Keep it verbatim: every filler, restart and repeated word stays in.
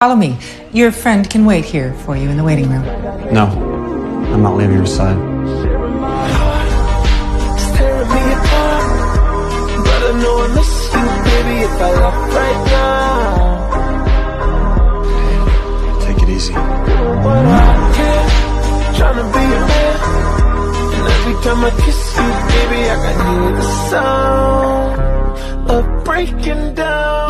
Follow me. Your friend can wait here for you in the waiting room. No, I'm not leaving your side. Tearing me apart, but I know I miss you, baby, if I left right now. Take it easy. But I can't, trying to be a man, and every time I kiss you, baby, I can hear the sound of breaking down.